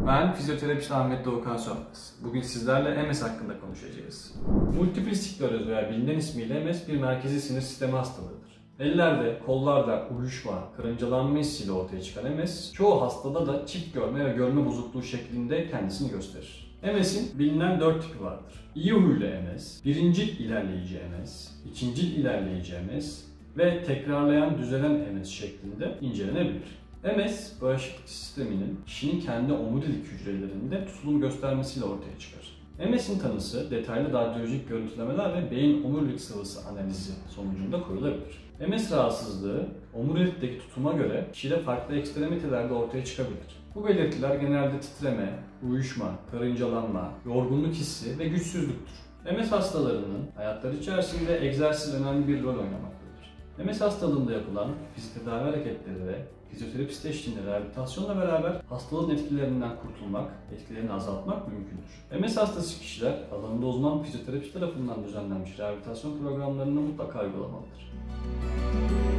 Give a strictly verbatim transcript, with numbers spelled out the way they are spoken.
Ben fizyoterapist Ahmet Doğukan Sönmez. Bugün sizlerle M S hakkında konuşacağız. Multiple skleroz veya bilinen ismiyle M S bir merkezi sinir sistemi hastalığıdır. Ellerde, kollarda uyuşma, karıncalanma hissiyle ortaya çıkan M S, çoğu hastada da çift görme ve görme bozukluğu şeklinde kendisini gösterir. M S'in bilinen dört tipi vardır. İyi huylu M S, birincil ilerleyici M S, ikincil ilerleyici M S ve tekrarlayan düzelen M S şeklinde incelenebilir. M S, bağışıklık sisteminin kişinin kendi omurilik hücrelerinde tutulum göstermesiyle ortaya çıkar. M S'in tanısı detaylı radyolojik görüntülemeler ve beyin omurilik sıvısı analizi sonucunda koyulabilir. M S rahatsızlığı omurilikteki tutuma göre kişide farklı ekstremitelerde ortaya çıkabilir. Bu belirtiler genelde titreme, uyuşma, karıncalanma, yorgunluk hissi ve güçsüzlüktür. M S hastalarının hayatları içerisinde egzersiz önemli bir rol oynamaktadır. M S hastalığında yapılan fizik tedavi hareketleri ve fizyoterapist eşliğinde rehabilitasyonla beraber hastalığın etkilerinden kurtulmak, etkilerini azaltmak mümkündür. M S hastası kişiler alanında uzman fizyoterapist tarafından düzenlenmiş rehabilitasyon programlarını mutlaka uygulamalıdır.